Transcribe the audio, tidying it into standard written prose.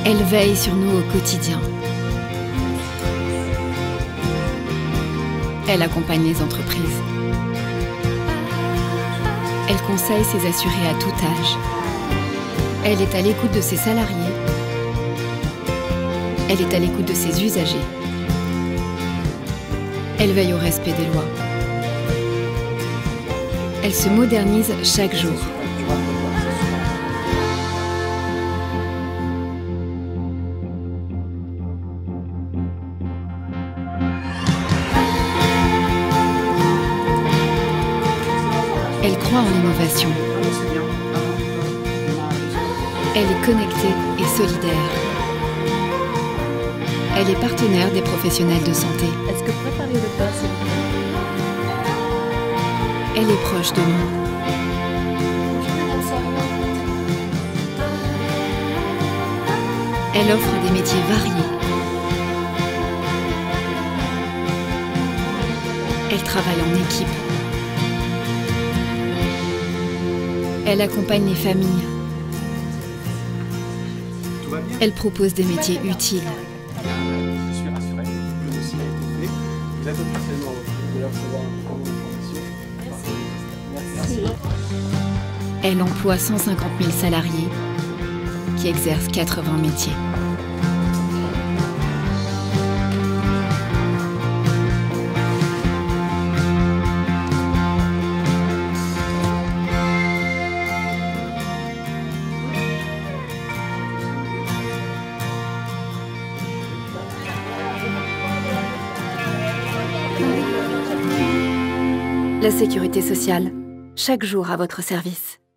Elle veille sur nous au quotidien. Elle accompagne les entreprises. Elle conseille ses assurés à tout âge. Elle est à l'écoute de ses salariés. Elle est à l'écoute de ses usagers. Elle veille au respect des lois. Elle se modernise chaque jour. Elle croit en l'innovation. Elle est connectée et solidaire. Elle est partenaire des professionnels de santé. Est-ce que préparer le pain, c'est bien? Elle est proche de nous. Elle offre des métiers variés. Elle travaille en équipe. Elle accompagne les familles. Elle propose des métiers utiles. Je suis rassuré, le dossier a été fait. Vous êtes officiellement de recevoir un peu d'informations. Merci. Elle emploie 150 000 salariés qui exercent 80 métiers. La sécurité sociale, chaque jour à votre service.